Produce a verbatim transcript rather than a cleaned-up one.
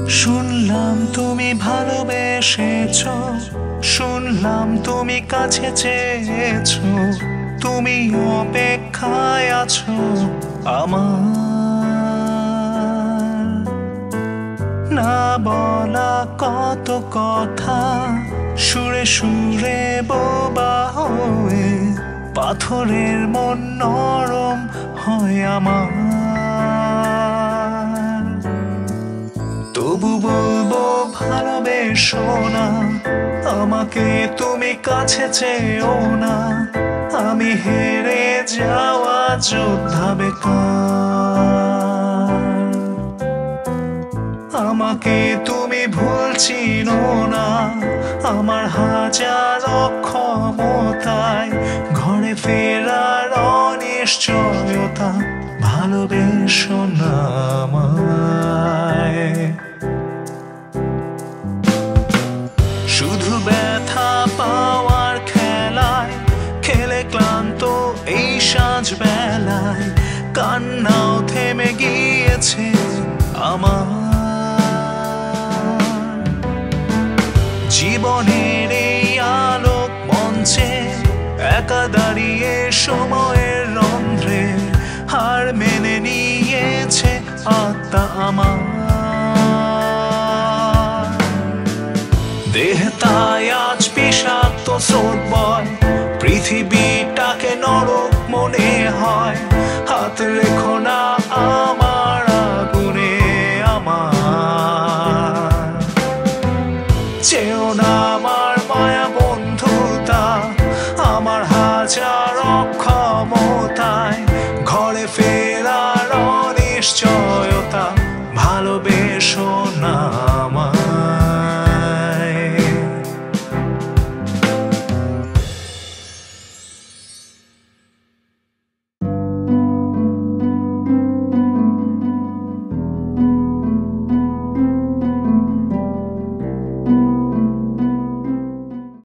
শুনলাম তুমি ভালোবেসেছো, শুনলাম তুমি কাছে চেয়েছো, তুমি অপেক্ষায় আছো আমার। না বলা কত কথা সুরে সুরে বোবা হয়ে পাথরের মন নরম হয় আমার। তবু বলবো ভালোবেসো না আমাকে, তুমি কাছে চেয়েও না, আমি হেরে যাওয়া যোদ্ধা বেকার। আমাকে তুমি ভুল চিনো না, আমার হাজার অক্ষমতায় ঘরে ফেরার অনিশ্চয়তা, ভালোবেসো না আমায়। শুধু ব্যথা পাওয়ার খেলায় খেলে ক্লান্ত এই সাঁঝ বেলায়, কান্নাও থেমে গিয়েছে আমার। জীবনের এই আলোক মঞ্চে একা দাঁড়িয়ে সময়ের রন্ধ্রে হার মেনে নিয়েছে আত্মা আমার। দেহ তাই আজ বিষাক্ত স্রোত বয়, পৃথিবীটাকে নরক মনে হয়। হাত রেখো না আমার আগুনে আমার, চেও না আমার মায়া বন্ধুতা, আমার হাজার অক্ষমতা,